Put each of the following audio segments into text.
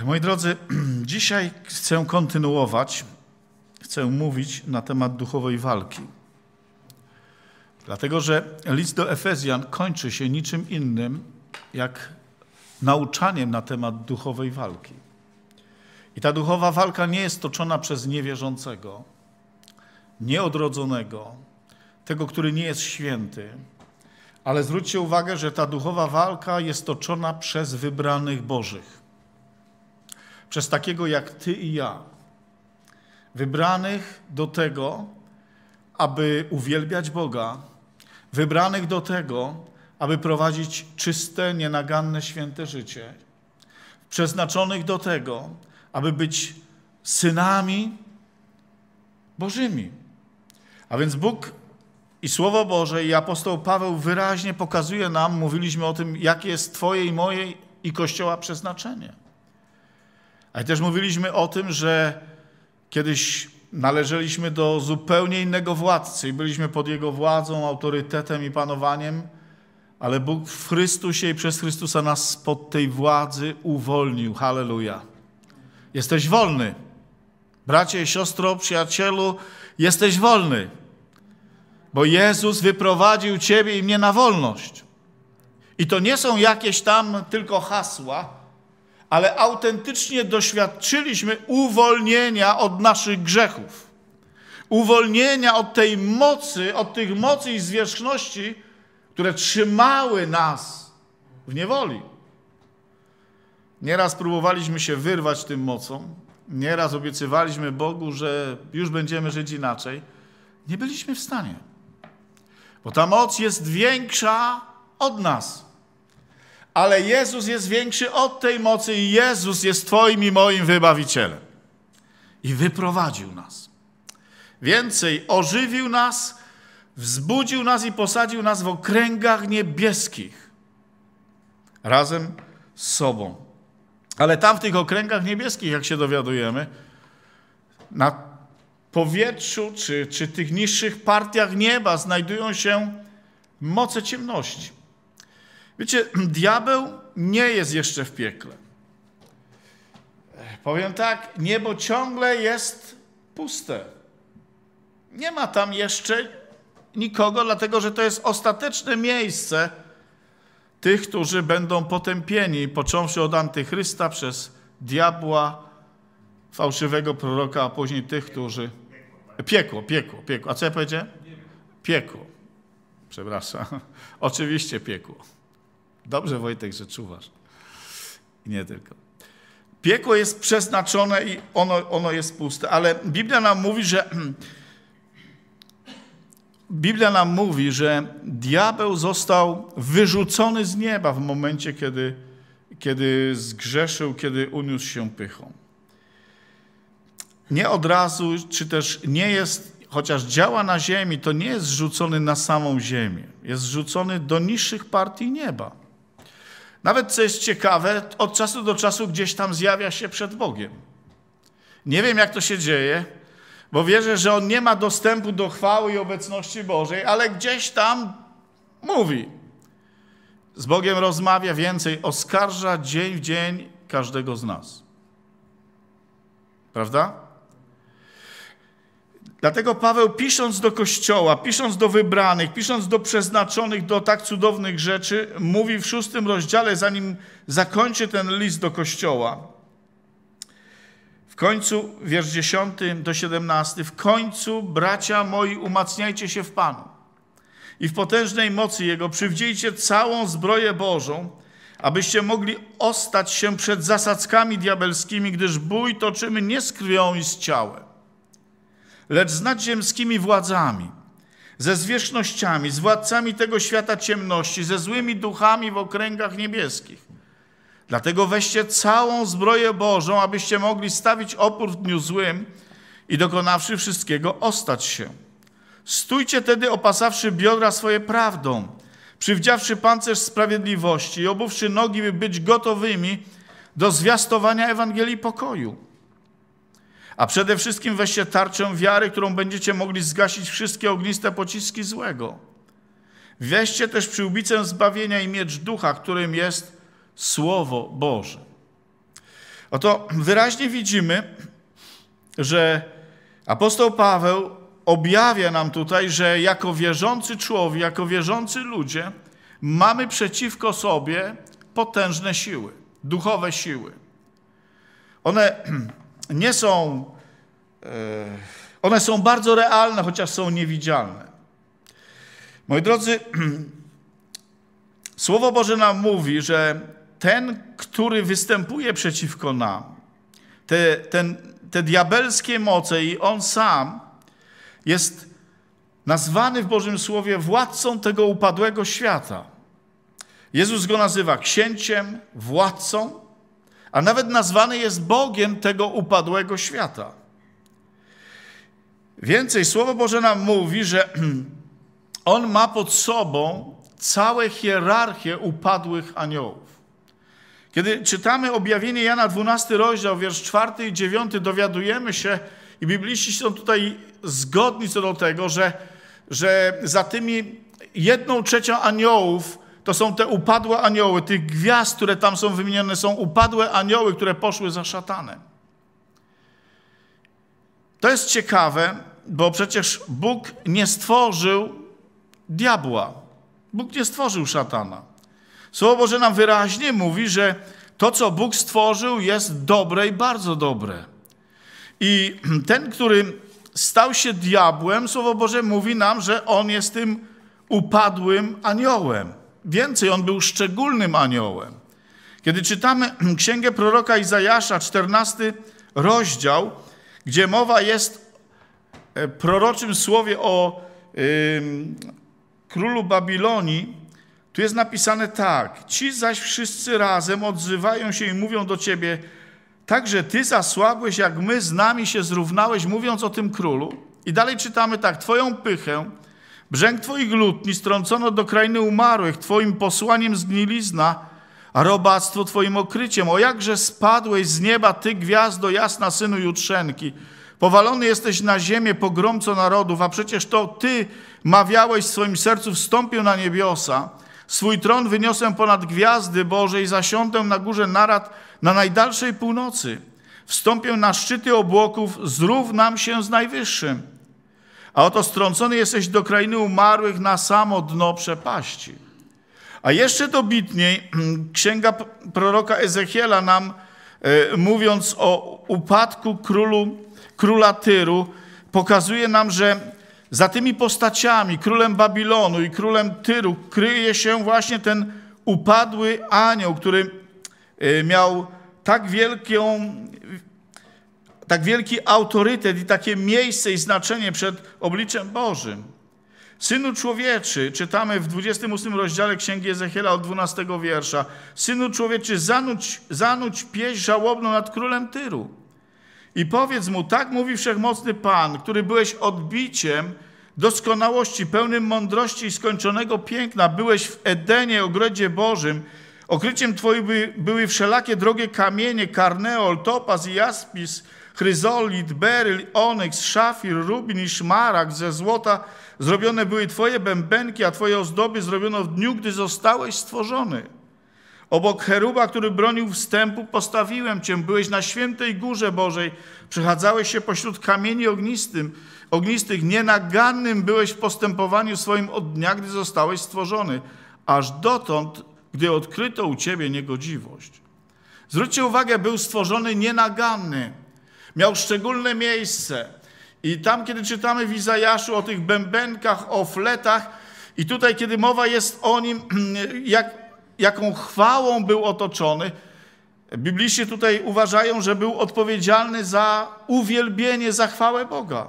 Moi drodzy, dzisiaj chcę kontynuować, chcę mówić na temat duchowej walki. Dlatego, że list do Efezjan kończy się niczym innym, jak nauczaniem na temat duchowej walki. I ta duchowa walka nie jest toczona przez niewierzącego, nieodrodzonego, tego, który nie jest święty, ale zwróćcie uwagę, że ta duchowa walka jest toczona przez wybranych Bożych. Przez takiego jak ty i ja. Wybranych do tego, aby uwielbiać Boga, wybranych do tego, aby prowadzić czyste, nienaganne, święte życie, przeznaczonych do tego, aby być synami Bożymi. A więc Bóg i Słowo Boże i apostoł Paweł wyraźnie pokazuje nam, mówiliśmy o tym, jakie jest Twoje i moje i Kościoła przeznaczenie. Ale też mówiliśmy o tym, że kiedyś należeliśmy do zupełnie innego władcy i byliśmy pod Jego władzą, autorytetem i panowaniem, ale Bóg w Chrystusie i przez Chrystusa nas spod tej władzy uwolnił. Halleluja. Jesteś wolny. Bracie, siostro, przyjacielu, jesteś wolny. Bo Jezus wyprowadził ciebie i mnie na wolność. I to nie są jakieś tam tylko hasła, ale autentycznie doświadczyliśmy uwolnienia od naszych grzechów. Uwolnienia od tej mocy, od tych mocy i zwierzchności, które trzymały nas w niewoli. Nieraz próbowaliśmy się wyrwać tym mocom, nieraz obiecywaliśmy Bogu, że już będziemy żyć inaczej. Nie byliśmy w stanie, bo ta moc jest większa od nas. Ale Jezus jest większy od tej mocy i Jezus jest Twoim i moim wybawicielem. I wyprowadził nas. Więcej, ożywił nas, wzbudził nas i posadził nas w okręgach niebieskich. Razem z sobą. Ale tam w tych okręgach niebieskich, jak się dowiadujemy, na powietrzu czy tych niższych partiach nieba znajdują się moce ciemności. Wiecie, diabeł nie jest jeszcze w piekle. Powiem tak, niebo ciągle jest puste. Nie ma tam jeszcze nikogo, dlatego że to jest ostateczne miejsce tych, którzy będą potępieni, począwszy od antychrysta przez diabła, fałszywego proroka, a później tych, którzy... Piekło. A co ja powiedziałem? Piekło. Przepraszam. Oczywiście piekło. Dobrze, Wojtek, że czuwasz. I nie tylko. Piekło jest przeznaczone i ono jest puste, ale Biblia nam mówi, że diabeł został wyrzucony z nieba w momencie, kiedy zgrzeszył, kiedy uniósł się pychą. Nie od razu, czy też nie jest, chociaż działa na ziemi, to nie jest zrzucony na samą ziemię. Jest zrzucony do niższych partii nieba. Nawet, co jest ciekawe, od czasu do czasu gdzieś tam zjawia się przed Bogiem. Nie wiem, jak to się dzieje, bo wierzę, że on nie ma dostępu do chwały i obecności Bożej, ale gdzieś tam mówi. Z Bogiem rozmawia, więcej, oskarża dzień w dzień każdego z nas. Prawda? Dlatego Paweł, pisząc do Kościoła, pisząc do wybranych, pisząc do przeznaczonych do tak cudownych rzeczy, mówi w 6 rozdziale, zanim zakończy ten list do Kościoła. W końcu, wiersz 10 do 17, w końcu, bracia moi, umacniajcie się w Panu i w potężnej mocy Jego przywdziejcie całą zbroję Bożą, abyście mogli ostać się przed zasadzkami diabelskimi, gdyż bój toczymy nie z krwią i z ciałem, lecz z nadziemskimi władzami, ze zwierzchnościami, z władcami tego świata ciemności, ze złymi duchami w okręgach niebieskich. Dlatego weźcie całą zbroję Bożą, abyście mogli stawić opór w dniu złym i dokonawszy wszystkiego, ostać się. Stójcie tedy, opasawszy biodra swoje prawdą, przywdziawszy pancerz sprawiedliwości i obuwszy nogi, by być gotowymi do zwiastowania Ewangelii pokoju. A przede wszystkim weźcie tarczę wiary, którą będziecie mogli zgasić wszystkie ogniste pociski złego. Weźcie też przyłbicę zbawienia i miecz ducha, którym jest Słowo Boże. Oto wyraźnie widzimy, że apostoł Paweł objawia nam tutaj, że jako wierzący człowiek, jako wierzący ludzie mamy przeciwko sobie potężne siły, duchowe siły. One są bardzo realne, chociaż są niewidzialne. Moi drodzy, Słowo Boże nam mówi, że ten, który występuje przeciwko nam, te diabelskie moce i on sam jest nazwany w Bożym Słowie władcą tego upadłego świata. Jezus go nazywa księciem, władcą, a nawet nazwany jest Bogiem tego upadłego świata. Więcej, Słowo Boże nam mówi, że on ma pod sobą całą hierarchię upadłych aniołów. Kiedy czytamy objawienie Jana 12 rozdział, wiersz 4 i 9, dowiadujemy się, i bibliści są tutaj zgodni co do tego, że za tymi 1/3 aniołów to są te upadłe anioły, tych gwiazd, które tam są wymienione, są upadłe anioły, które poszły za szatanem. To jest ciekawe, bo przecież Bóg nie stworzył diabła. Bóg nie stworzył szatana. Słowo Boże nam wyraźnie mówi, że to, co Bóg stworzył, jest dobre i bardzo dobre. I ten, który stał się diabłem, Słowo Boże mówi nam, że on jest tym upadłym aniołem. Więcej, on był szczególnym aniołem. Kiedy czytamy księgę proroka Izajasza, 14 rozdział, gdzie mowa jest w proroczym słowie o królu Babilonii, tu jest napisane tak: ci zaś wszyscy razem odzywają się i mówią do ciebie, także ty zasłabłeś, jak my z nami się zrównałeś, mówiąc o tym królu. I dalej czytamy tak: twoją pychę, brzęk twoich lutni strącono do krainy umarłych, twoim posłaniem zgnilizna, a robactwo twoim okryciem. O jakże spadłeś z nieba, ty gwiazdo jasna, synu Jutrzenki. Powalony jesteś na ziemię, pogromco narodów, a przecież to ty mawiałeś w swoim sercu, wstąpię na niebiosa. Swój tron wyniosę ponad gwiazdy Boże i zasiądę na górze narad na najdalszej północy. Wstąpię na szczyty obłoków, zrównam się z Najwyższym. A oto strącony jesteś do krainy umarłych na samo dno przepaści. A jeszcze dobitniej księga proroka Ezechiela nam, mówiąc o upadku króla Tyru, pokazuje nam, że za tymi postaciami, królem Babilonu i królem Tyru, kryje się właśnie ten upadły anioł, który miał tak wielki autorytet i takie miejsce i znaczenie przed obliczem Bożym. Synu człowieczy, czytamy w 28 rozdziale księgi Ezechiela od 12 wiersza, synu człowieczy, zanudź pieśń żałobną nad królem Tyru. I powiedz mu, tak mówi Wszechmocny Pan, który byłeś odbiciem doskonałości, pełnym mądrości i skończonego piękna. Byłeś w Edenie, ogrodzie Bożym. Okryciem twoim były wszelakie drogie kamienie, karneol, topaz i jaspis, chryzolit, beryl, onyks, szafir, rubin i szmaragd. Ze złota zrobione były twoje bębenki, a twoje ozdoby zrobiono w dniu, gdy zostałeś stworzony. Obok cheruba, który bronił wstępu, postawiłem cię. Byłeś na świętej górze Bożej. Przechadzałeś się pośród kamieni ognistych. Nienagannym byłeś w postępowaniu swoim od dnia, gdy zostałeś stworzony. Aż dotąd, gdy odkryto u ciebie niegodziwość. Zwróćcie uwagę, był stworzony nienaganny. Miał szczególne miejsce. I tam, kiedy czytamy w Izajaszu o tych bębenkach, o fletach, i tutaj, kiedy mowa jest o nim, jaką chwałą był otoczony, bibliści tutaj uważają, że był odpowiedzialny za uwielbienie, za chwałę Boga.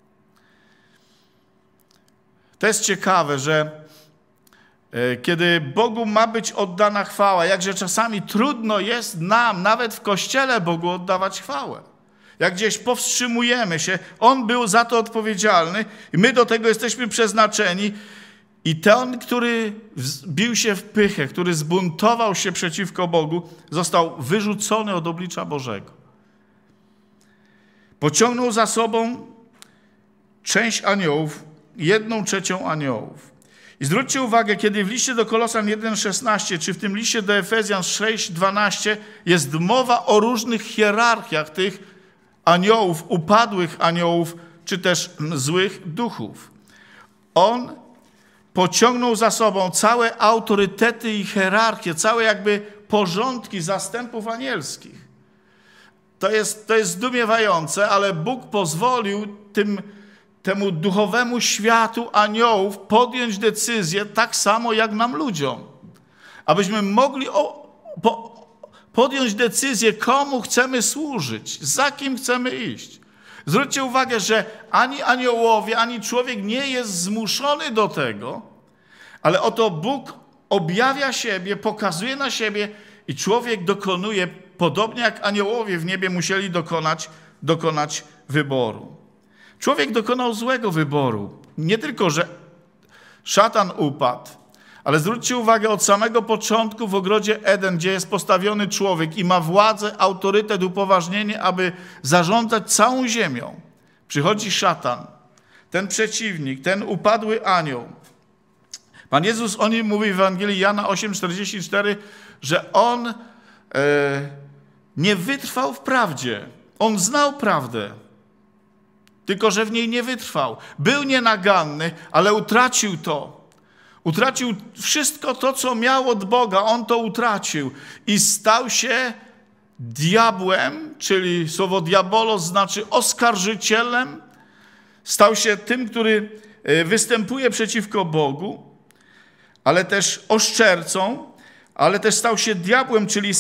To jest ciekawe, że kiedy Bogu ma być oddana chwała, jakże czasami trudno jest nam, nawet w Kościele, Bogu oddawać chwałę. Jak gdzieś powstrzymujemy się, On był za to odpowiedzialny i my do tego jesteśmy przeznaczeni. I ten, który bił się w pychę, który zbuntował się przeciwko Bogu, został wyrzucony od oblicza Bożego. Pociągnął za sobą część aniołów, 1/3 aniołów. I zwróćcie uwagę, kiedy w liście do Kolosan 1,16, czy w tym liście do Efezjan 6,12 jest mowa o różnych hierarchiach tych aniołów, upadłych aniołów, czy też złych duchów. On pociągnął za sobą całe autorytety i hierarchie, całe jakby porządki zastępów anielskich. To jest zdumiewające, ale Bóg pozwolił temu duchowemu światu aniołów podjąć decyzję tak samo jak nam ludziom. Abyśmy mogli podjąć decyzję, komu chcemy służyć, za kim chcemy iść. Zwróćcie uwagę, że ani aniołowie, ani człowiek nie jest zmuszony do tego, ale oto Bóg objawia siebie, pokazuje na siebie i człowiek dokonuje, podobnie jak aniołowie w niebie musieli dokonać wyboru. Człowiek dokonał złego wyboru. Nie tylko, że szatan upadł, ale zwróćcie uwagę, od samego początku w ogrodzie Eden, gdzie jest postawiony człowiek i ma władzę, autorytet, upoważnienie, aby zarządzać całą ziemią. Przychodzi szatan, ten przeciwnik, ten upadły anioł. Pan Jezus o nim mówi w Ewangelii Jana 8,44, że on nie wytrwał w prawdzie. On znał prawdę, tylko że w niej nie wytrwał. Był nienaganny, ale utracił to. Utracił wszystko to, co miał od Boga. On to utracił i stał się diabłem, czyli słowo diabolos znaczy oskarżycielem. Stał się tym, który występuje przeciwko Bogu, ale też oszczercą, ale też stał się diabłem, czyli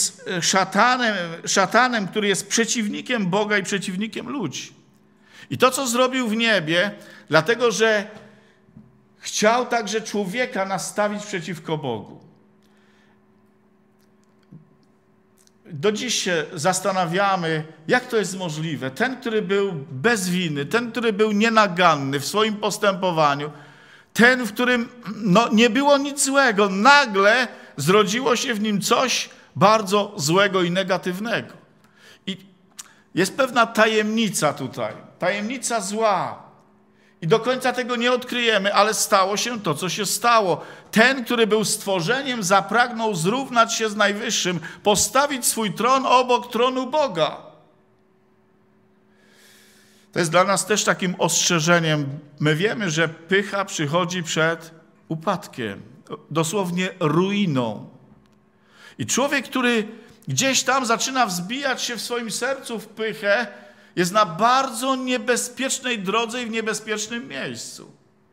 szatanem, który jest przeciwnikiem Boga i przeciwnikiem ludzi. I to, co zrobił w niebie, dlatego, że chciał także człowieka nastawić przeciwko Bogu. Do dziś się zastanawiamy, jak to jest możliwe. Ten, który był bez winy, ten, który był nienaganny w swoim postępowaniu, ten, w którym nie było nic złego, nagle zrodziło się w nim coś bardzo złego i negatywnego. I jest pewna tajemnica tutaj, tajemnica zła. I do końca tego nie odkryjemy, ale stało się to, co się stało. Ten, który był stworzeniem, zapragnął zrównać się z Najwyższym, postawić swój tron obok tronu Boga. To jest dla nas też takim ostrzeżeniem. My wiemy, że pycha przychodzi przed upadkiem, dosłownie ruiną. I człowiek, który gdzieś tam zaczyna wzbijać się w swoim sercu w pychę, jest na bardzo niebezpiecznej drodze i w niebezpiecznym miejscu.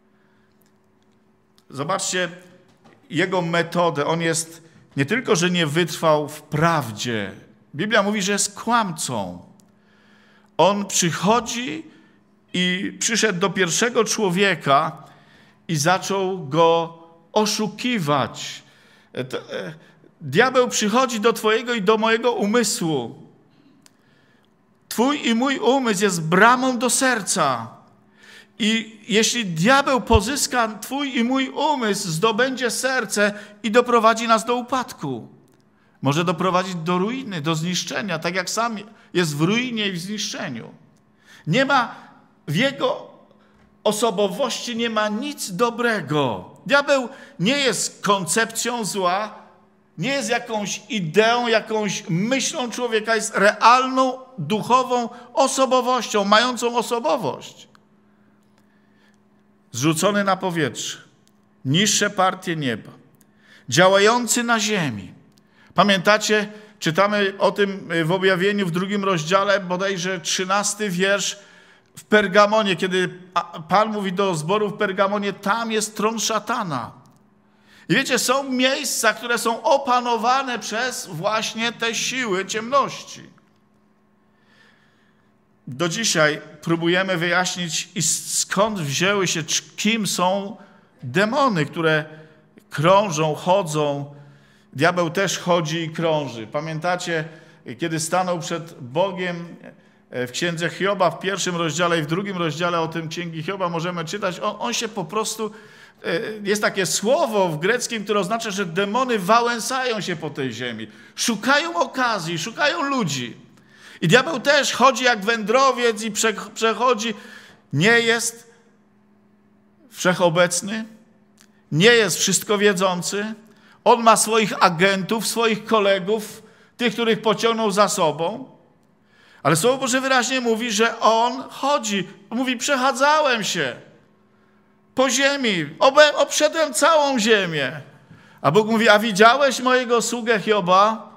Zobaczcie jego metodę. On jest nie tylko, że nie wytrwał w prawdzie. Biblia mówi, że jest kłamcą. On przychodzi i przyszedł do pierwszego człowieka i zaczął go oszukiwać. Diabeł przychodzi do twojego i do mojego umysłu. Twój i mój umysł jest bramą do serca. I jeśli diabeł pozyska twój i mój umysł, zdobędzie serce i doprowadzi nas do upadku. Może doprowadzić do ruiny, do zniszczenia, tak jak sam jest w ruinie i w zniszczeniu. Nie ma w jego osobowości nie ma nic dobrego. Diabeł nie jest koncepcją zła, nie jest jakąś ideą, jakąś myślą człowieka, jest realną, duchową osobowością, mającą osobowość. Zrzucony na powietrze, niższe partie nieba, działający na ziemi. Pamiętacie, czytamy o tym w Objawieniu w 2 rozdziale, bodajże 13 wiersz w Pergamonie, kiedy Pan mówi do zboru w Pergamonie, tam jest tron szatana. I wiecie, są miejsca, które są opanowane przez właśnie te siły ciemności. Do dzisiaj próbujemy wyjaśnić, skąd wzięły się, kim są demony, które krążą, chodzą. Diabeł też chodzi i krąży. Pamiętacie, kiedy stanął przed Bogiem w księdze Hioba w 1 rozdziale i w 2 rozdziale o tym księgi Hioba możemy czytać, on się po prostu, jest takie słowo w greckim, które oznacza, że demony wałęsają się po tej ziemi. Szukają okazji, szukają ludzi. I diabeł też chodzi jak wędrowiec i przechodzi. Nie jest wszechobecny, nie jest wszystko wiedzący. On ma swoich agentów, swoich kolegów, tych, których pociągnął za sobą. Ale Słowo Boże wyraźnie mówi, że on chodzi. Mówi, przechadzałem się po ziemi, obszedłem całą ziemię. A Bóg mówi, a widziałeś mojego sługę Hioba?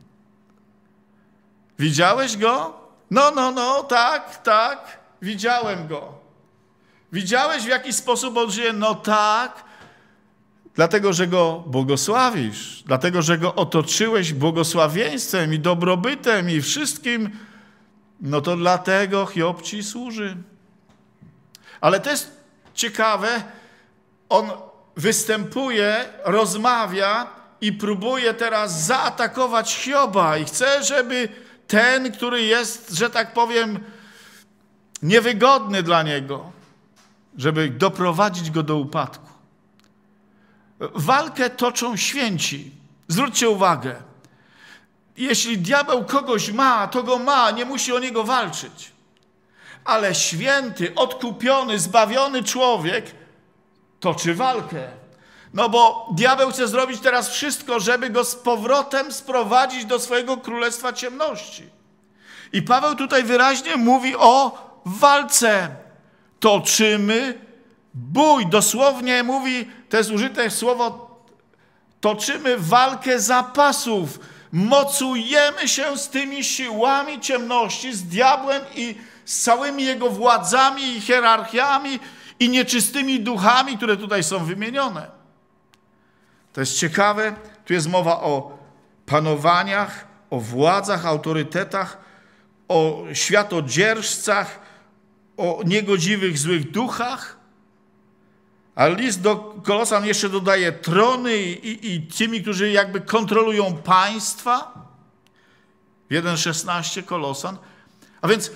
Widziałeś go? No, tak, widziałem go. Widziałeś, w jaki sposób on żyje? No tak, dlatego, że go błogosławisz, dlatego, że go otoczyłeś błogosławieństwem i dobrobytem i wszystkim, no to dlatego Hiob ci służy. Ale to jest ciekawe, on występuje, rozmawia i próbuje teraz zaatakować Hioba i chce, żeby ten, który jest, że tak powiem, niewygodny dla niego, żeby doprowadzić go do upadku. Walkę toczą święci. Zwróćcie uwagę. Jeśli diabeł kogoś ma, to go ma, nie musi o niego walczyć. Ale święty, odkupiony, zbawiony człowiek toczy walkę. No bo diabeł chce zrobić teraz wszystko, żeby go z powrotem sprowadzić do swojego królestwa ciemności. I Paweł tutaj wyraźnie mówi o walce. Toczymy bój. Dosłownie mówi, to jest użyte słowo, toczymy walkę zapasów. Mocujemy się z tymi siłami ciemności, z diabłem i z całymi jego władzami i hierarchiami i nieczystymi duchami, które tutaj są wymienione. To jest ciekawe. Tu jest mowa o panowaniach, o władzach, autorytetach, o światodzierżcach, o niegodziwych, złych duchach. A list do Kolosan jeszcze dodaje trony i tymi, którzy jakby kontrolują państwa. 1,16 Kolosan. A więc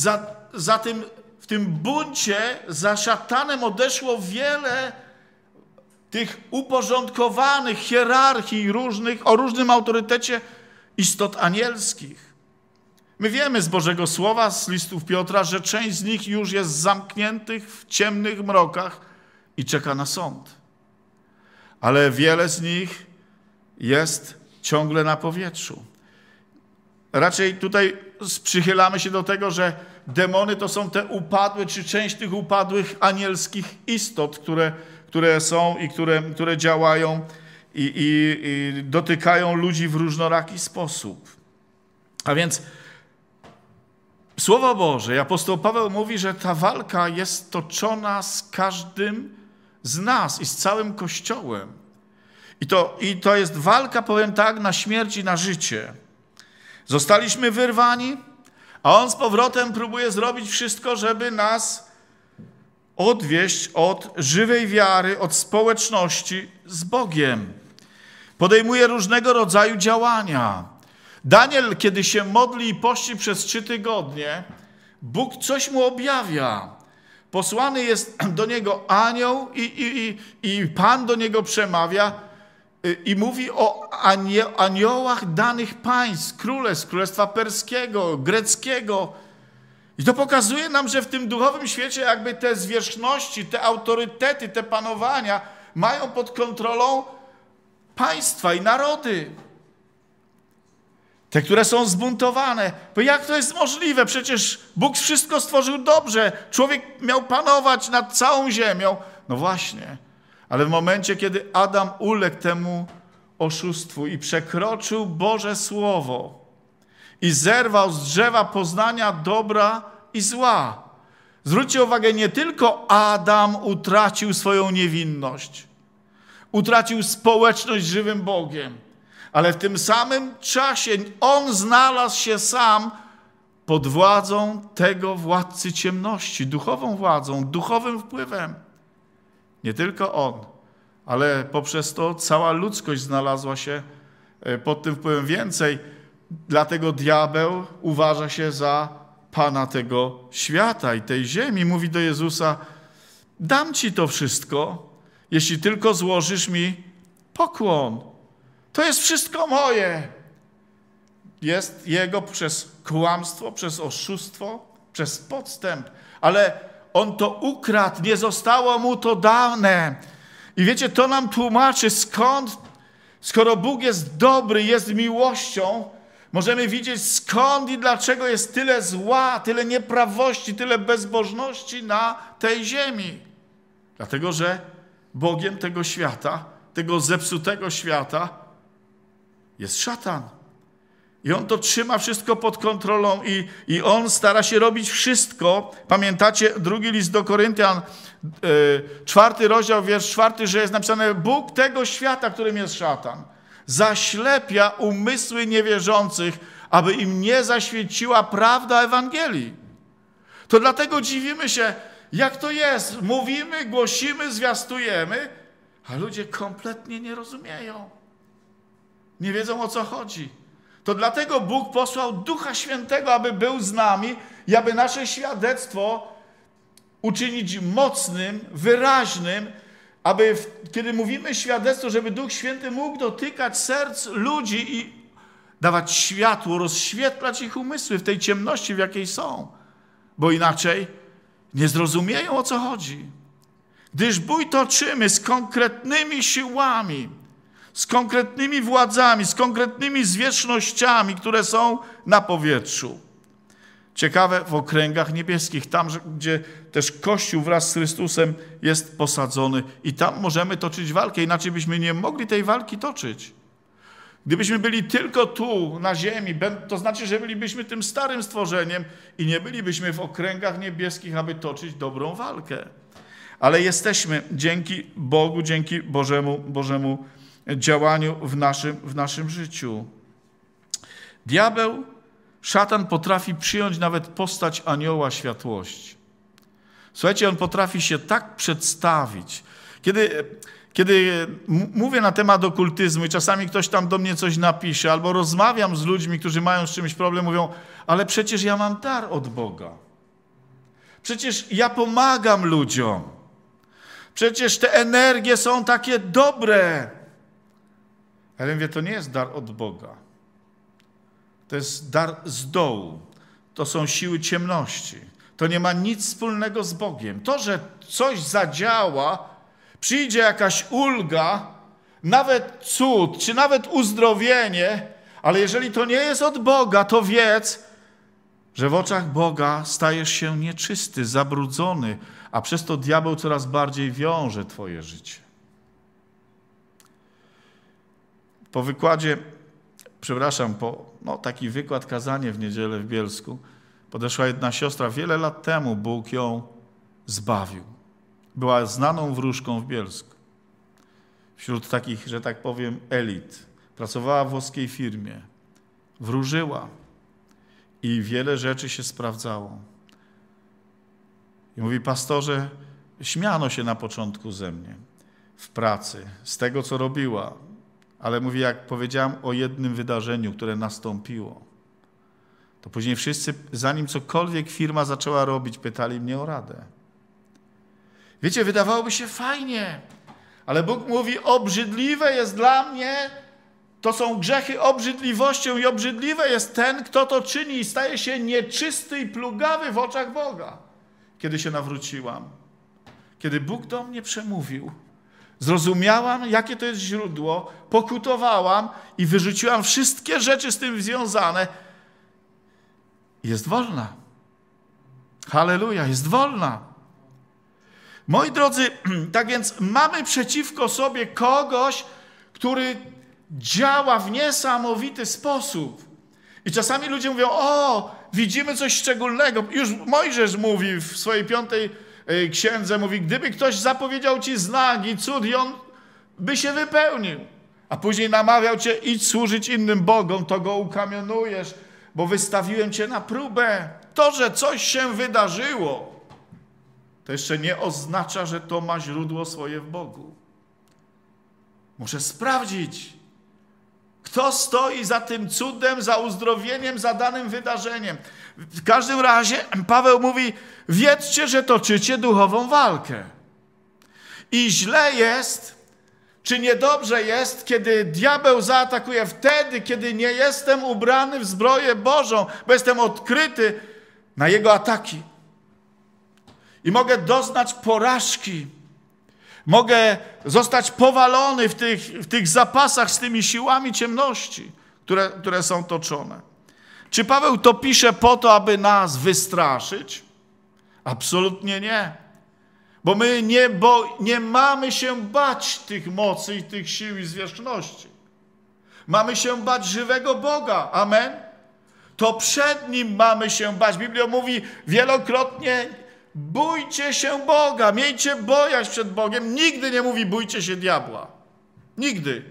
w tym buncie za szatanem odeszło wiele tych uporządkowanych hierarchii różnych, o różnym autorytecie istot anielskich. My wiemy z Bożego Słowa, z listów Piotra, że część z nich już jest zamkniętych w ciemnych mrokach i czeka na sąd. Ale wiele z nich jest ciągle na powietrzu. Raczej tutaj przychylamy się do tego, że demony to są te upadłe, czy część tych upadłych anielskich istot, które są i które działają i dotykają ludzi w różnoraki sposób. A więc Słowo Boże, apostoł Paweł mówi, że ta walka jest toczona z każdym z nas i z całym Kościołem. I to jest walka, powiem tak, na śmierć i na życie. Zostaliśmy wyrwani, a on z powrotem próbuje zrobić wszystko, żeby nas odwieść od żywej wiary, od społeczności z Bogiem. Podejmuje różnego rodzaju działania. Daniel, kiedy się modli i pości przez 3 tygodnie, Bóg coś mu objawia. Posłany jest do niego anioł i Pan do niego przemawia i mówi o aniołach danych państw, królestwa perskiego, greckiego. I to pokazuje nam, że w tym duchowym świecie jakby te zwierzchności, te autorytety, te panowania mają pod kontrolą państwa i narody. Te, które są zbuntowane. Bo jak to jest możliwe? Przecież Bóg wszystko stworzył dobrze. Człowiek miał panować nad całą ziemią. No właśnie. Ale w momencie, kiedy Adam uległ temu oszustwu i przekroczył Boże Słowo i zerwał z drzewa poznania dobra i zła. Zwróćcie uwagę, nie tylko Adam utracił swoją niewinność, utracił społeczność z żywym Bogiem, ale w tym samym czasie on znalazł się sam pod władzą tego władcy ciemności, duchową władzą, duchowym wpływem. Nie tylko on, ale poprzez to cała ludzkość znalazła się pod tym wpływem. Więcej, dlatego diabeł uważa się za pana tego świata i tej ziemi. Mówi do Jezusa, dam ci to wszystko, jeśli tylko złożysz mi pokłon. To jest wszystko moje. Jest jego przez kłamstwo, przez oszustwo, przez podstęp. Ale on to ukradł, nie zostało mu to dane. I wiecie, to nam tłumaczy, skoro Bóg jest dobry, jest miłością, możemy widzieć, skąd i dlaczego jest tyle zła, tyle nieprawości, tyle bezbożności na tej ziemi. Dlatego, że Bogiem tego świata, tego zepsutego świata jest szatan. I on to trzyma wszystko pod kontrolą i on stara się robić wszystko. Pamiętacie 2 list do Koryntian, 4 rozdział, wiersz 4, że jest napisane: Bóg tego świata, którym jest szatan, zaślepia umysły niewierzących, aby im nie zaświeciła prawda Ewangelii. To dlatego dziwimy się, jak to jest. Mówimy, głosimy, zwiastujemy, a ludzie kompletnie nie rozumieją. Nie wiedzą, o co chodzi. To dlatego Bóg posłał Ducha Świętego, aby był z nami i aby nasze świadectwo uczynić mocnym, wyraźnym, aby kiedy mówimy świadectwo, żeby Duch Święty mógł dotykać serc ludzi i dawać światło, rozświetlać ich umysły w tej ciemności, w jakiej są. Bo inaczej nie zrozumieją, o co chodzi. Gdyż bój toczymy z konkretnymi siłami, z konkretnymi władzami, z konkretnymi zwierzchnościami, które są na powietrzu. Ciekawe, w okręgach niebieskich, tam, gdzie też Kościół wraz z Chrystusem jest posadzony i tam możemy toczyć walkę, inaczej byśmy nie mogli tej walki toczyć. Gdybyśmy byli tylko tu, na ziemi, to znaczy, że bylibyśmy tym starym stworzeniem i nie bylibyśmy w okręgach niebieskich, aby toczyć dobrą walkę. Ale jesteśmy dzięki Bogu, dzięki Bożemu działaniu w naszym życiu. Diabeł, szatan potrafi przyjąć nawet postać anioła światłości. Słuchajcie, on potrafi się tak przedstawić. Kiedy mówię na temat okultyzmu i czasami ktoś tam do mnie coś napisze, albo rozmawiam z ludźmi, którzy mają z czymś problem, mówią: ale przecież ja mam dar od Boga. Przecież ja pomagam ludziom. Przecież te energie są takie dobre. Ale mówię, to nie jest dar od Boga. To jest dar z dołu. To są siły ciemności. To nie ma nic wspólnego z Bogiem. To, że coś zadziała, przyjdzie jakaś ulga, nawet cud, czy nawet uzdrowienie, ale jeżeli to nie jest od Boga, to wiedz, że w oczach Boga stajesz się nieczysty, zabrudzony, a przez to diabeł coraz bardziej wiąże twoje życie. Po wykładzie, taki wykład, kazanie w niedzielę w Bielsku, podeszła jedna siostra. Wiele lat temu Bóg ją zbawił. Była znaną wróżką w Bielsku. Wśród takich, że tak powiem, elit. Pracowała w włoskiej firmie. Wróżyła. I wiele rzeczy się sprawdzało. I mówi: pastorze, śmiano się na początku ze mnie w pracy, z tego, co robiła. Ale mówi, jak powiedziałam o jednym wydarzeniu, które nastąpiło, to później wszyscy, zanim cokolwiek firma zaczęła robić, pytali mnie o radę. Wiecie, wydawałoby się fajnie, ale Bóg mówi: obrzydliwe jest dla mnie, to są grzechy obrzydliwością i obrzydliwe jest ten, kto to czyni i staje się nieczysty i plugawy w oczach Boga. Kiedy się nawróciłam, kiedy Bóg do mnie przemówił, zrozumiałam, jakie to jest źródło, pokutowałam i wyrzuciłam wszystkie rzeczy z tym związane. Jest wolna. Halleluja, jest wolna. Moi drodzy, tak więc mamy przeciwko sobie kogoś, który działa w niesamowity sposób. I czasami ludzie mówią: o, widzimy coś szczególnego. Już Mojżesz mówi w swojej 5. księdze, mówi: gdyby ktoś zapowiedział ci znak i cud, i on by się wypełnił. A później namawiał cię: idź służyć innym bogom, to go ukamionujesz, bo wystawiłem cię na próbę. To, że coś się wydarzyło, to jeszcze nie oznacza, że to ma źródło swoje w Bogu. Muszę sprawdzić, kto stoi za tym cudem, za uzdrowieniem, za danym wydarzeniem. W każdym razie Paweł mówi: wiedzcie, że toczycie duchową walkę. I źle jest, czy niedobrze jest, kiedy diabeł zaatakuje wtedy, kiedy nie jestem ubrany w zbroję Bożą, bo jestem odkryty na jego ataki. I mogę doznać porażki. Mogę zostać powalony w tych zapasach z tymi siłami ciemności, które są toczone. Czy Paweł to pisze po to, aby nas wystraszyć? Absolutnie nie. Bo my nie mamy się bać tych mocy i tych sił i zwierzchności. Mamy się bać żywego Boga. Amen? To przed Nim mamy się bać. Biblia mówi wielokrotnie, bójcie się Boga, miejcie bojaźń przed Bogiem. Nigdy nie mówi, bójcie się diabła. Nigdy.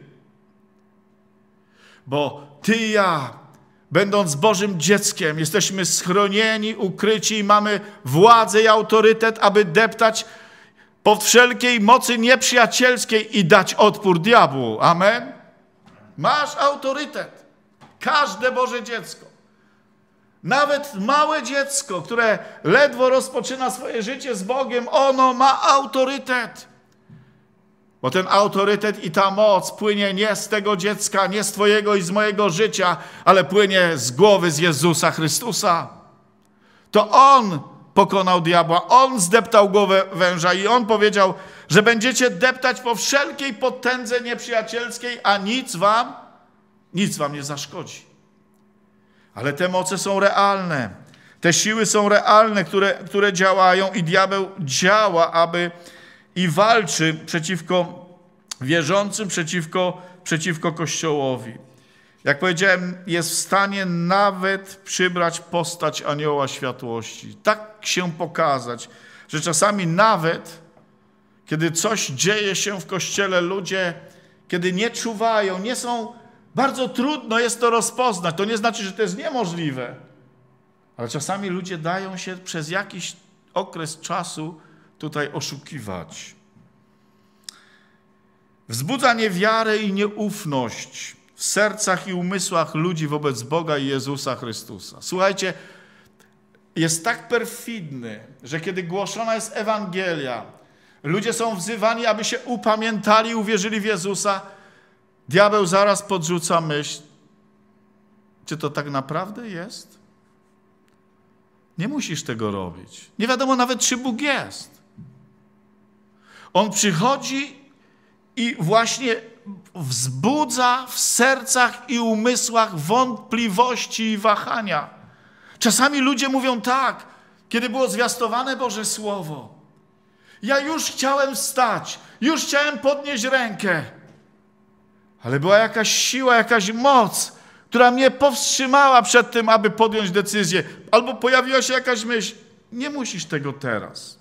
Bo ty i ja, będąc Bożym dzieckiem, jesteśmy schronieni, ukryci i mamy władzę i autorytet, aby deptać pod wszelkiej mocy nieprzyjacielskiej i dać odpór diabłu. Amen? Masz autorytet. Każde Boże dziecko. Nawet małe dziecko, które ledwo rozpoczyna swoje życie z Bogiem, ono ma autorytet. Bo ten autorytet i ta moc płynie nie z tego dziecka, nie z twojego i z mojego życia, ale płynie z głowy z Jezusa Chrystusa. To On pokonał diabła, On zdeptał głowę węża i On powiedział, że będziecie deptać po wszelkiej potędze nieprzyjacielskiej, a nic wam nie zaszkodzi. Ale te moce są realne. Te siły są realne, które działają i diabeł działa, i walczy przeciwko wierzącym, przeciwko Kościołowi. Jak powiedziałem, jest w stanie nawet przybrać postać anioła światłości. Tak się pokazać, że czasami nawet, kiedy coś dzieje się w Kościele, ludzie, kiedy nie czuwają, nie są, bardzo trudno jest to rozpoznać. To nie znaczy, że to jest niemożliwe. Ale czasami ludzie dają się przez jakiś okres czasu tutaj oszukiwać. Wzbudza niewiarę i nieufność w sercach i umysłach ludzi wobec Boga i Jezusa Chrystusa. Słuchajcie, jest tak perfidny, że kiedy głoszona jest Ewangelia, ludzie są wzywani, aby się upamiętali i uwierzyli w Jezusa, diabeł zaraz podrzuca myśl, czy to tak naprawdę jest? Nie musisz tego robić. Nie wiadomo nawet, czy Bóg jest. On przychodzi i właśnie wzbudza w sercach i umysłach wątpliwości i wahania. Czasami ludzie mówią tak, kiedy było zwiastowane Boże Słowo. Ja już chciałem wstać, już chciałem podnieść rękę, ale była jakaś siła, jakaś moc, która mnie powstrzymała przed tym, aby podjąć decyzję. Albo pojawiła się jakaś myśl, nie musisz tego teraz.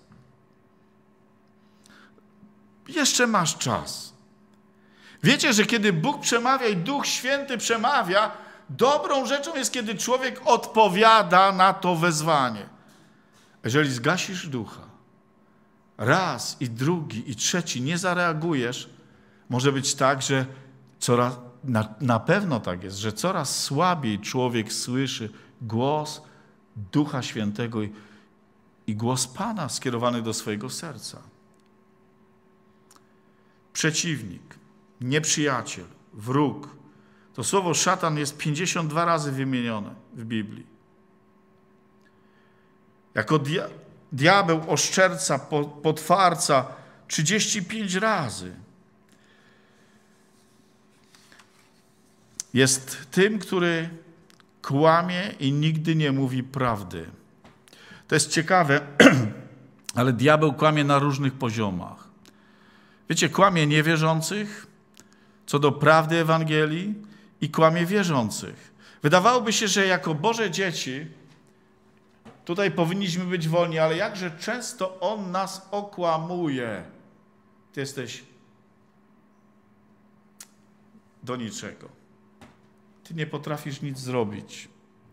Jeszcze masz czas. Wiecie, że kiedy Bóg przemawia i Duch Święty przemawia, dobrą rzeczą jest, kiedy człowiek odpowiada na to wezwanie. Jeżeli zgasisz ducha, raz i drugi i trzeci nie zareagujesz, może być tak, że na pewno tak jest, że coraz słabiej człowiek słyszy głos Ducha Świętego i głos Pana skierowany do swojego serca. Przeciwnik, nieprzyjaciel, wróg. To słowo szatan jest 52 razy wymienione w Biblii. Jako diabeł, oszczerca, potwarca 35 razy. Jest tym, który kłamie i nigdy nie mówi prawdy. To jest ciekawe, ale diabeł kłamie na różnych poziomach. Wiecie, kłamie niewierzących co do prawdy Ewangelii i kłamie wierzących. Wydawałoby się, że jako Boże dzieci tutaj powinniśmy być wolni, ale jakże często On nas okłamuje. Ty jesteś do niczego. Ty nie potrafisz nic zrobić.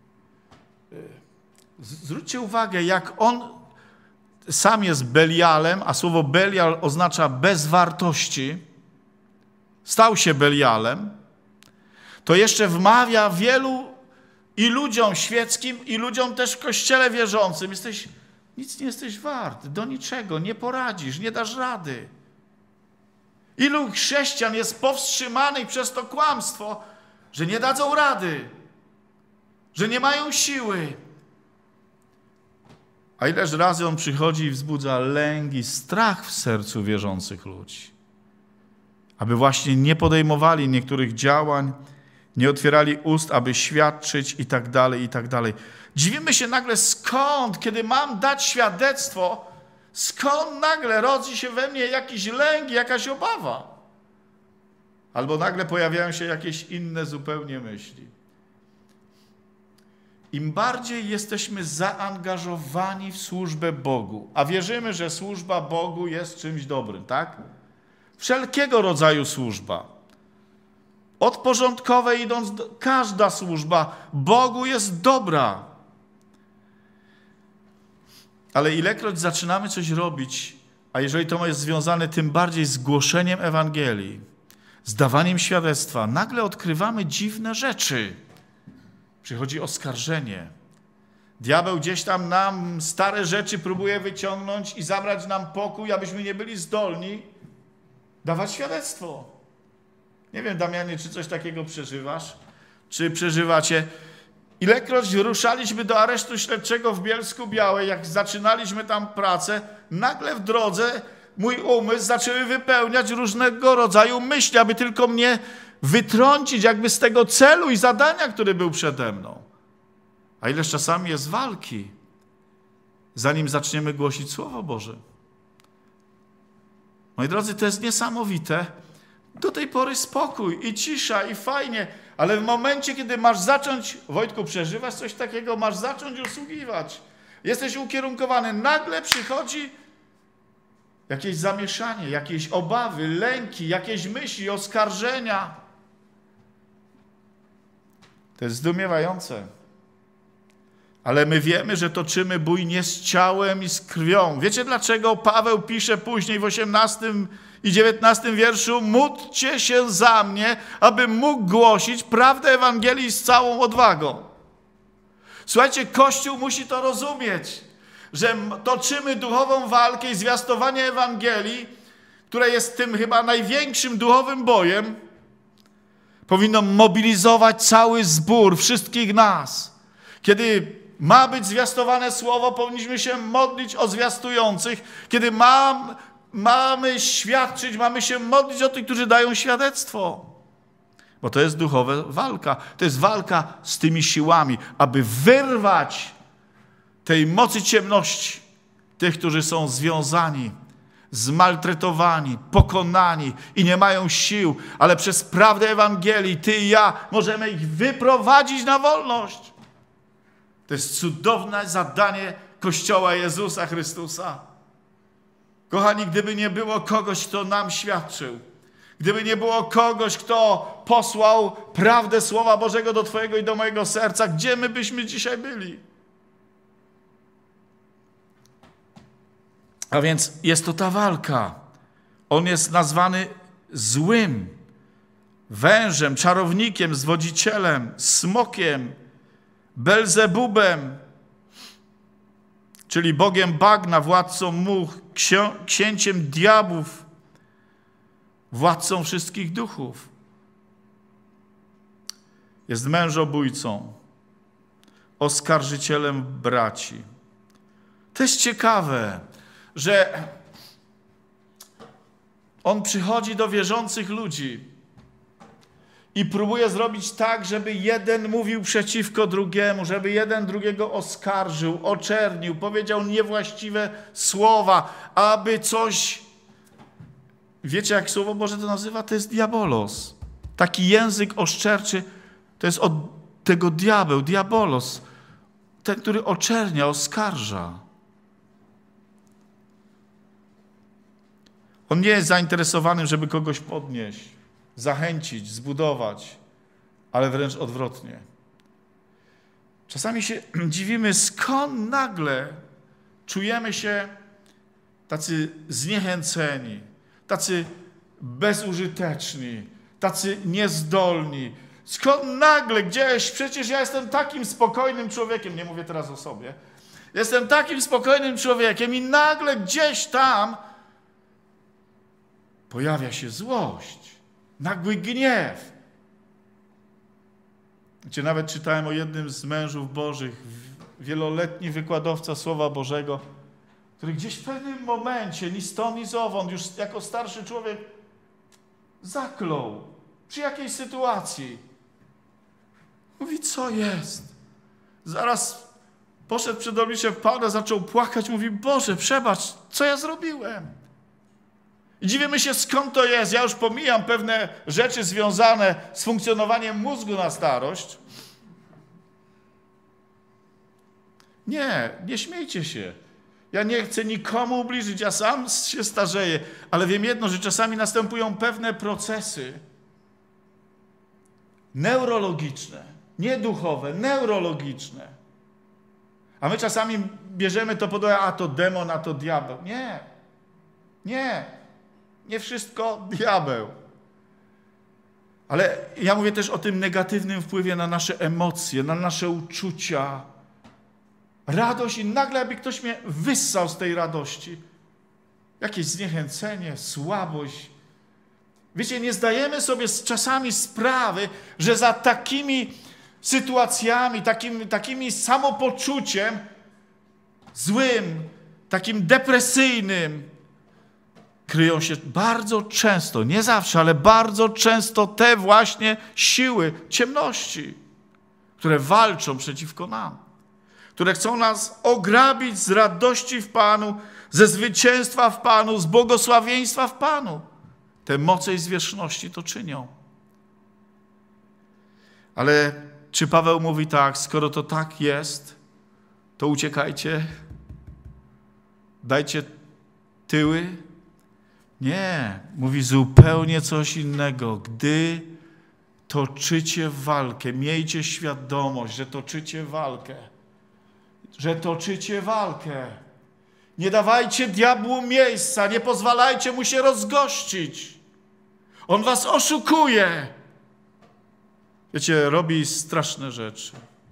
Zwróćcie uwagę, jak On sam jest Belialem, a słowo Belial oznacza bez wartości, stał się Belialem, to jeszcze wmawia wielu i ludziom świeckim, i ludziom też w Kościele wierzącym. Nic nie jesteś wart, do niczego, nie poradzisz, nie dasz rady. Ilu chrześcijan jest powstrzymanych przez to kłamstwo, że nie dadzą rady, że nie mają siły. A ileż razy on przychodzi i wzbudza lęk i strach w sercu wierzących ludzi, aby właśnie nie podejmowali niektórych działań, nie otwierali ust, aby świadczyć i tak dalej, i tak dalej. Dziwimy się nagle skąd, kiedy mam dać świadectwo, skąd nagle rodzi się we mnie jakiś lęk, jakaś obawa. Albo nagle pojawiają się jakieś inne zupełnie myśli. Im bardziej jesteśmy zaangażowani w służbę Bogu, a wierzymy, że służba Bogu jest czymś dobrym, tak? Wszelkiego rodzaju służba. Od porządkowej idąc, każda służba Bogu jest dobra. Ale ilekroć zaczynamy coś robić, a jeżeli to jest związane tym bardziej z głoszeniem Ewangelii, z dawaniem świadectwa, nagle odkrywamy dziwne rzeczy. Przychodzi oskarżenie. Diabeł gdzieś tam nam stare rzeczy próbuje wyciągnąć i zabrać nam pokój, abyśmy nie byli zdolni dawać świadectwo. Nie wiem, Damianie, czy coś takiego przeżywasz? Czy przeżywacie? Ilekroć ruszaliśmy do aresztu śledczego w Bielsku-Białej, jak zaczynaliśmy tam pracę, nagle w drodze mój umysł zaczęły wypełniać różnego rodzaju myśli, aby tylko mnie wytrącić jakby z tego celu i zadania, który był przede mną. A ileż czasami jest walki, zanim zaczniemy głosić Słowo Boże. Moi drodzy, to jest niesamowite. Do tej pory spokój i cisza i fajnie, ale w momencie, kiedy masz zacząć, Wojtku, przeżywać coś takiego, masz zacząć usługiwać. Jesteś ukierunkowany, nagle przychodzi jakieś zamieszanie, jakieś obawy, lęki, jakieś myśli, oskarżenia. To jest zdumiewające. Ale my wiemy, że toczymy bój nie z ciałem i z krwią. Wiecie, dlaczego Paweł pisze później w 18 i 19 wierszu: módlcie się za mnie, abym mógł głosić prawdę Ewangelii z całą odwagą. Słuchajcie, Kościół musi to rozumieć, że toczymy duchową walkę i zwiastowanie Ewangelii, które jest tym chyba największym duchowym bojem, powinno mobilizować cały zbór, wszystkich nas. Kiedy ma być zwiastowane słowo, powinniśmy się modlić o zwiastujących. Kiedy mamy świadczyć, mamy się modlić o tych, którzy dają świadectwo. Bo to jest duchowa walka. To jest walka z tymi siłami, aby wyrwać tej mocy ciemności tych, którzy są związani, zmaltretowani, pokonani i nie mają sił, ale przez prawdę Ewangelii ty i ja możemy ich wyprowadzić na wolność. To jest cudowne zadanie Kościoła Jezusa Chrystusa. Kochani, gdyby nie było kogoś, kto nam świadczył, gdyby nie było kogoś, kto posłał prawdę Słowa Bożego do twojego i do mojego serca, gdzie my byśmy dzisiaj byli? A więc jest to ta walka. On jest nazwany złym, wężem, czarownikiem, zwodzicielem, smokiem, Belzebubem, czyli bogiem bagna, władcą much, księciem diabłów, władcą wszystkich duchów. Jest mężobójcą, oskarżycielem braci. To jest ciekawe, że on przychodzi do wierzących ludzi i próbuje zrobić tak, żeby jeden mówił przeciwko drugiemu, żeby jeden drugiego oskarżył, oczernił, powiedział niewłaściwe słowa, aby coś... Wiecie, jak Słowo Boże to nazywa? To jest diabolos. Taki język oszczerczy, to jest od tego diabeł, diabolos. Ten, który oczernia, oskarża. On nie jest zainteresowany, żeby kogoś podnieść, zachęcić, zbudować, ale wręcz odwrotnie. Czasami się dziwimy, skąd nagle czujemy się tacy zniechęceni, tacy bezużyteczni, tacy niezdolni. Skąd nagle gdzieś, przecież ja jestem takim spokojnym człowiekiem, nie mówię teraz o sobie, jestem takim spokojnym człowiekiem i nagle gdzieś tam pojawia się złość, nagły gniew. Wiecie, nawet czytałem o jednym z mężów bożych wieloletni wykładowca Słowa Bożego, który gdzieś w pewnym momencie, ni stąd, ni zowąd, już jako starszy człowiek zaklął przy jakiejś sytuacji. Mówi, co jest? Zaraz poszedł przed obliczem Pana, zaczął płakać, mówi, Boże, przebacz, co ja zrobiłem? I dziwimy się, skąd to jest. Ja już pomijam pewne rzeczy związane z funkcjonowaniem mózgu na starość. Nie śmiejcie się. Ja nie chcę nikomu ubliżyć, ja sam się starzeję, ale wiem jedno, że czasami następują pewne procesy neurologiczne, nie duchowe, neurologiczne. A my czasami bierzemy to pod uwagę, a to demon, a to diabeł. Nie wszystko diabeł. Ale ja mówię też o tym negatywnym wpływie na nasze emocje, na nasze uczucia. Radość i nagle jakby ktoś mnie wyssał z tej radości. Jakieś zniechęcenie, słabość. Wiecie, nie zdajemy sobie czasami sprawy, że za takimi sytuacjami, takimi samopoczuciem złym, takim depresyjnym, kryją się bardzo często, nie zawsze, ale bardzo często te właśnie siły ciemności, które walczą przeciwko nam, które chcą nas ograbić z radości w Panu, ze zwycięstwa w Panu, z błogosławieństwa w Panu. Te moce i zwierzchności to czynią. Ale czy Paweł mówi tak, skoro to tak jest, to uciekajcie, dajcie tyły? Nie, mówi zupełnie coś innego. Gdy toczycie walkę, miejcie świadomość, że toczycie walkę. Że toczycie walkę. Nie dawajcie diabłu miejsca, nie pozwalajcie mu się rozgościć. On was oszukuje. Wiecie, robi straszne rzeczy.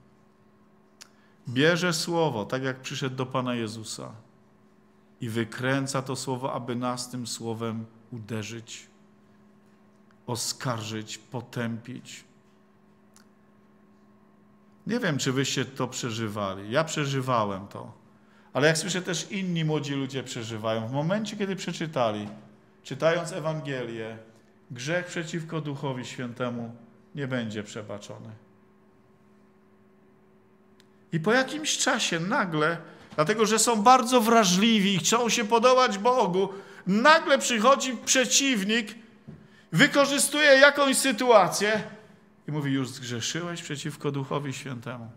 Bierze słowo, tak jak przyszedł do Pana Jezusa i wykręca to słowo, aby nas tym słowem uderzyć, oskarżyć, potępić. Nie wiem, czy wyście to przeżywali. Ja przeżywałem to. Ale jak słyszę, też inni młodzi ludzie przeżywają. W momencie, kiedy przeczytali, czytając Ewangelię, grzech przeciwko Duchowi Świętemu nie będzie przebaczony. I po jakimś czasie nagle, dlatego że są bardzo wrażliwi i chcą się podobać Bogu, nagle przychodzi przeciwnik, wykorzystuje jakąś sytuację i mówi, już zgrzeszyłeś przeciwko Duchowi Świętemu.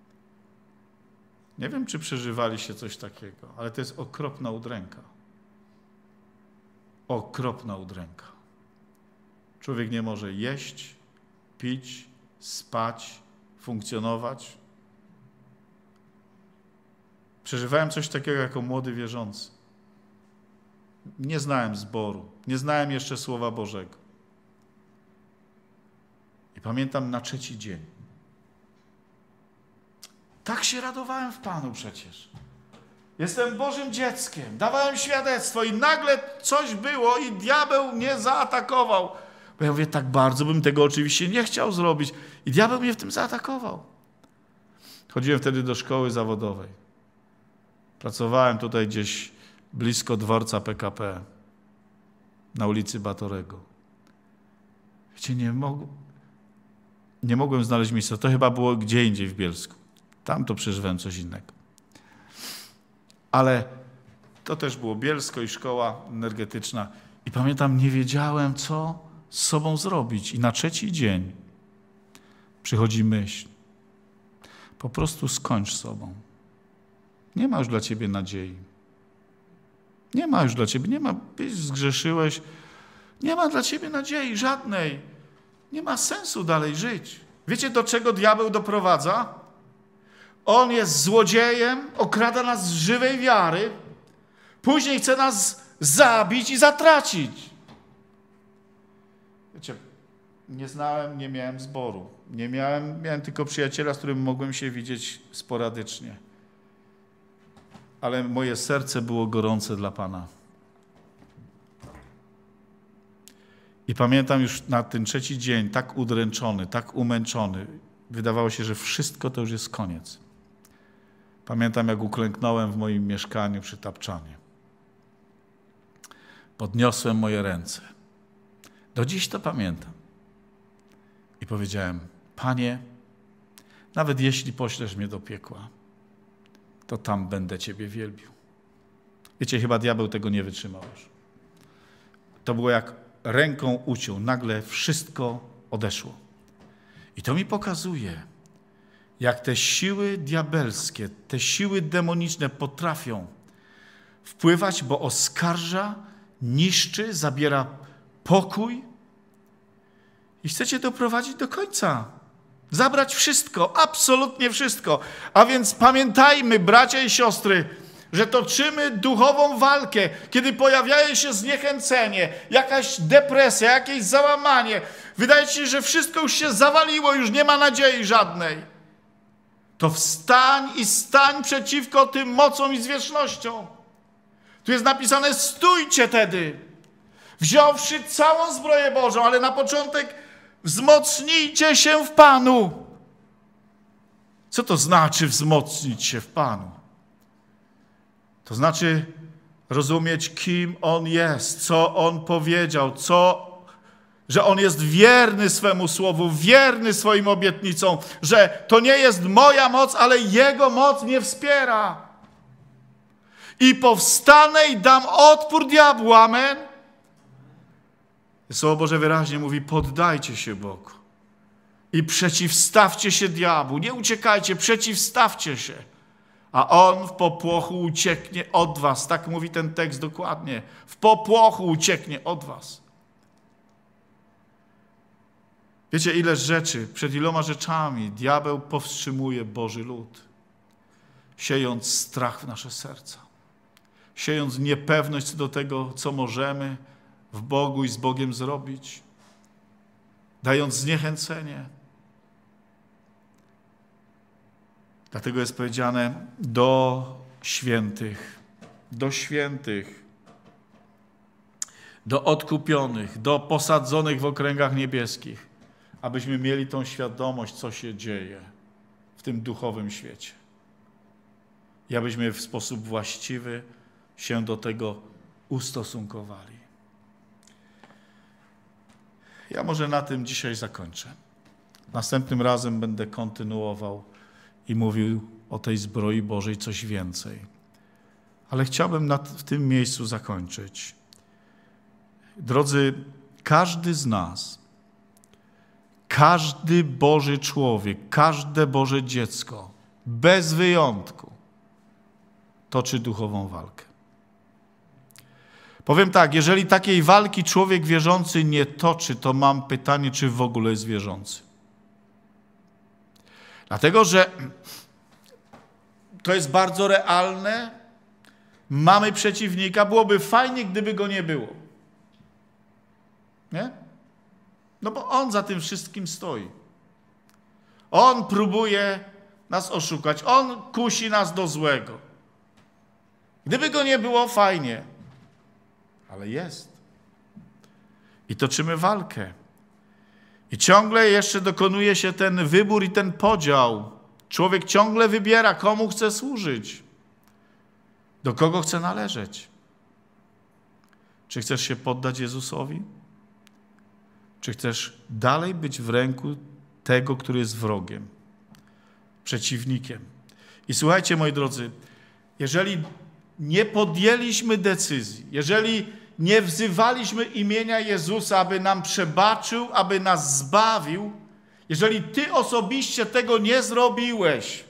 Nie wiem, czy przeżywaliście coś takiego, ale to jest okropna udręka. Okropna udręka. Człowiek nie może jeść, pić, spać, funkcjonować. Przeżywałem coś takiego jako młody wierzący. Nie znałem zboru, nie znałem jeszcze Słowa Bożego. I pamiętam na 3. dzień. Tak się radowałem w Panu przecież. Jestem Bożym dzieckiem, dawałem świadectwo i nagle coś było i diabeł mnie zaatakował. Bo ja mówię, tak bardzo bym tego oczywiście nie chciał zrobić. I diabeł mnie w tym zaatakował. Chodziłem wtedy do szkoły zawodowej. Pracowałem tutaj gdzieś blisko dworca PKP na ulicy Batorego. Wiecie, nie mogłem znaleźć miejsca. To chyba było gdzie indziej w Bielsku. Tam to przeżywałem coś innego. Ale to też było Bielsko i szkoła energetyczna. I pamiętam, nie wiedziałem, co z sobą zrobić. I na 3. dzień przychodzi myśl. Po prostu skończ z sobą. Nie ma już dla ciebie nadziei. Nie ma już dla ciebie, nie ma, zgrzeszyłeś. Nie ma dla ciebie nadziei żadnej. Nie ma sensu dalej żyć. Wiecie, do czego diabeł doprowadza? On jest złodziejem, okrada nas z żywej wiary, później chce nas zabić i zatracić. Wiecie, nie miałem zboru. Miałem tylko przyjaciela, z którym mogłem się widzieć sporadycznie. Ale moje serce było gorące dla Pana. I pamiętam już na ten 3. dzień, tak udręczony, tak umęczony, wydawało się, że wszystko to już jest koniec. Pamiętam, jak uklęknąłem w moim mieszkaniu przy tapczanie. Podniosłem moje ręce. Do dziś to pamiętam. I powiedziałem: Panie, nawet jeśli poślesz mnie do piekła, to tam będę Ciebie wielbił. Wiecie, chyba diabeł tego nie wytrzymał już. To było jak ręką uciął. Nagle wszystko odeszło. I to mi pokazuje, jak te siły diabelskie, te siły demoniczne potrafią wpływać, bo oskarża, niszczy, zabiera pokój i chcecie doprowadzić do końca. Zabrać wszystko, absolutnie wszystko. A więc pamiętajmy, bracia i siostry, że toczymy duchową walkę, kiedy pojawia się zniechęcenie, jakaś depresja, jakieś załamanie. Wydaje ci się, że wszystko już się zawaliło, już nie ma nadziei żadnej. To wstań i stań przeciwko tym mocom i zwierzchnościom. Tu jest napisane: stójcie tedy, wziąwszy całą zbroję Bożą, ale na początek wzmocnijcie się w Panu. Co to znaczy wzmocnić się w Panu? To znaczy rozumieć, kim On jest, co On powiedział, że On jest wierny swemu słowu, wierny swoim obietnicom, że to nie jest moja moc, ale Jego moc mnie wspiera. I powstanę i dam odpór diabłu. Amen. Słowo Boże wyraźnie mówi: poddajcie się Bogu i przeciwstawcie się diabłu. Nie uciekajcie, przeciwstawcie się. A on w popłochu ucieknie od was. Tak mówi ten tekst dokładnie. W popłochu ucieknie od was. Wiecie, ile rzeczy, przed iloma rzeczami diabeł powstrzymuje Boży lud, siejąc strach w nasze serca, siejąc niepewność co do tego, co możemy w Bogu i z Bogiem zrobić, dając zniechęcenie. Dlatego jest powiedziane: do świętych, do odkupionych, do posadzonych w okręgach niebieskich, abyśmy mieli tą świadomość, co się dzieje w tym duchowym świecie. I abyśmy w sposób właściwy się do tego ustosunkowali. Ja może na tym dzisiaj zakończę. Następnym razem będę kontynuował i mówił o tej zbroi Bożej coś więcej. Ale chciałbym w tym miejscu zakończyć. Drodzy, każdy z nas, każdy Boży człowiek, każde Boże dziecko, bez wyjątku, toczy duchową walkę. Powiem tak, jeżeli takiej walki człowiek wierzący nie toczy, to mam pytanie, czy w ogóle jest wierzący. Dlatego, że to jest bardzo realne. Mamy przeciwnika. Byłoby fajnie, gdyby go nie było. Nie? No bo on za tym wszystkim stoi. On próbuje nas oszukać. On kusi nas do złego. Gdyby go nie było, fajnie. Ale jest. I toczymy walkę. I ciągle jeszcze dokonuje się ten wybór i ten podział. Człowiek ciągle wybiera, komu chce służyć. Do kogo chce należeć. Czy chcesz się poddać Jezusowi? Czy chcesz dalej być w ręku tego, który jest wrogiem, przeciwnikiem? I słuchajcie, moi drodzy, jeżeli nie podjęliśmy decyzji, jeżeli nie wzywaliśmy imienia Jezusa, aby nam przebaczył, aby nas zbawił, jeżeli ty osobiście tego nie zrobiłeś,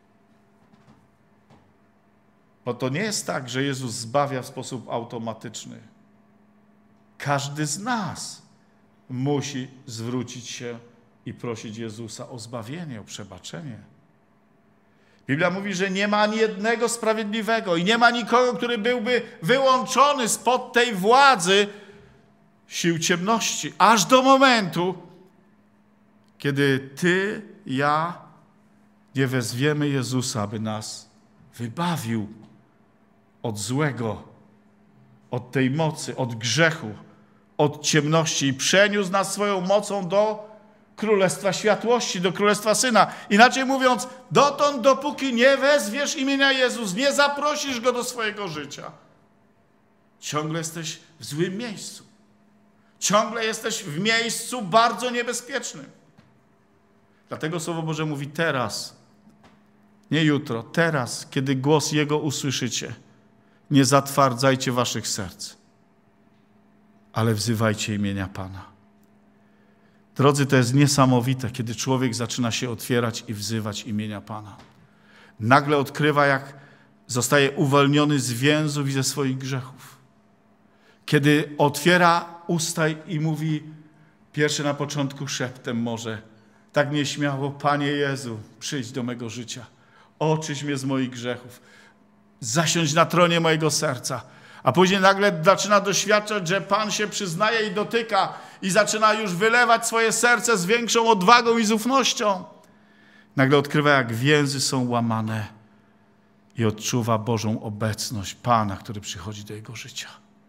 bo to nie jest tak, że Jezus zbawia w sposób automatyczny. Każdy z nas musi zwrócić się i prosić Jezusa o zbawienie, o przebaczenie. Biblia mówi, że nie ma ani jednego sprawiedliwego i nie ma nikogo, który byłby wyłączony spod tej władzy sił ciemności, aż do momentu, kiedy ty, ja nie wezwiemy Jezusa, aby nas wybawił od złego, od tej mocy, od grzechu, od ciemności i przeniósł nas swoją mocą do Królestwa Światłości, do Królestwa Syna. Inaczej mówiąc, dotąd, dopóki nie wezwiesz imienia Jezus, nie zaprosisz Go do swojego życia, ciągle jesteś w złym miejscu. Ciągle jesteś w miejscu bardzo niebezpiecznym. Dlatego Słowo Boże mówi teraz, nie jutro, teraz, kiedy głos Jego usłyszycie, nie zatwardzajcie waszych serc, ale wzywajcie imienia Pana. Drodzy, to jest niesamowite, kiedy człowiek zaczyna się otwierać i wzywać imienia Pana. Nagle odkrywa, jak zostaje uwolniony z więzów i ze swoich grzechów. Kiedy otwiera usta i mówi, pierwszy na początku szeptem może, tak nieśmiało, Panie Jezu, przyjdź do mego życia, oczyść mnie z moich grzechów, zasiądź na tronie mojego serca. A później nagle zaczyna doświadczać, że Pan się przyznaje i dotyka i zaczyna już wylewać swoje serce z większą odwagą i z ufnością. Nagle odkrywa, jak więzy są łamane i odczuwa Bożą obecność Pana, który przychodzi do jego życia.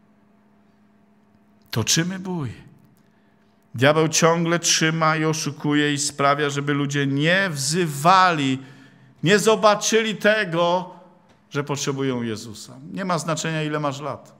Toczymy bój. Diabeł ciągle trzyma i oszukuje i sprawia, żeby ludzie nie wzywali, nie zobaczyli tego, że potrzebują Jezusa. Nie ma znaczenia, ile masz lat.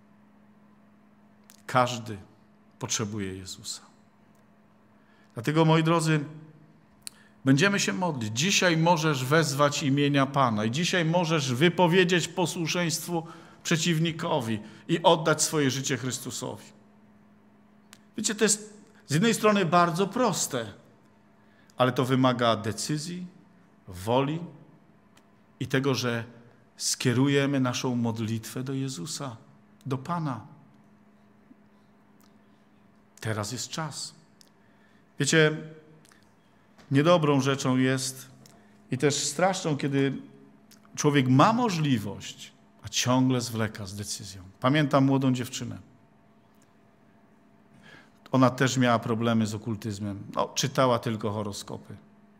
Każdy potrzebuje Jezusa. Dlatego, moi drodzy, będziemy się modlić. Dzisiaj możesz wezwać imienia Pana i dzisiaj możesz wypowiedzieć posłuszeństwu przeciwnikowi i oddać swoje życie Chrystusowi. Wiecie, to jest z jednej strony bardzo proste, ale to wymaga decyzji, woli i tego, że skierujemy naszą modlitwę do Jezusa, do Pana. Teraz jest czas. Wiecie, niedobrą rzeczą jest i też straszną, kiedy człowiek ma możliwość, a ciągle zwleka z decyzją. Pamiętam młodą dziewczynę. Ona też miała problemy z okultyzmem. Czytała tylko horoskopy.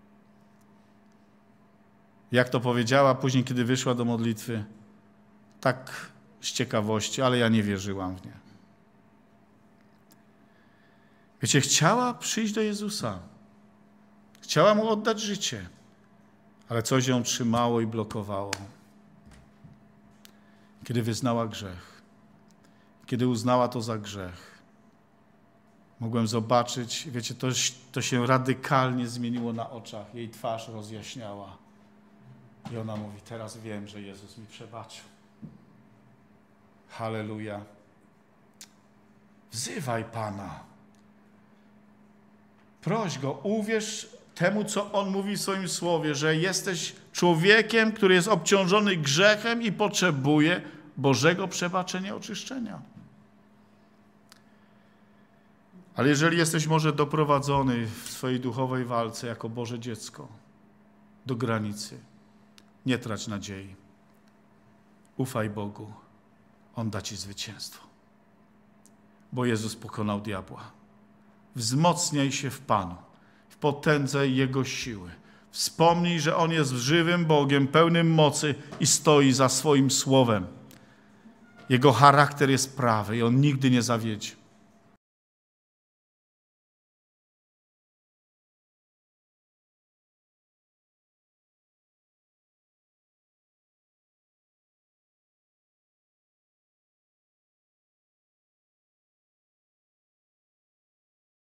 Jak to powiedziała później, kiedy wyszła do modlitwy, tak z ciekawości, ale ja nie wierzyłam w nie. Wiecie, chciała przyjść do Jezusa. Chciała Mu oddać życie, ale coś ją trzymało i blokowało. Kiedy wyznała grzech, kiedy uznała to za grzech, mogłem zobaczyć, wiecie, to się radykalnie zmieniło na oczach. Jej twarz rozjaśniała. I ona mówi, teraz wiem, że Jezus mi przebaczył. Halleluja. Wzywaj Pana. Proś Go, uwierz temu, co On mówi w swoim słowie, że jesteś człowiekiem, który jest obciążony grzechem i potrzebuje Bożego przebaczenia, oczyszczenia. Ale jeżeli jesteś może doprowadzony w swojej duchowej walce jako Boże dziecko do granicy, nie trać nadziei. Ufaj Bogu. On da ci zwycięstwo. Bo Jezus pokonał diabła. Wzmocniaj się w Panu, w potędze Jego siły. Wspomnij, że On jest żywym Bogiem, pełnym mocy i stoi za swoim słowem. Jego charakter jest prawy i On nigdy nie zawiedzie.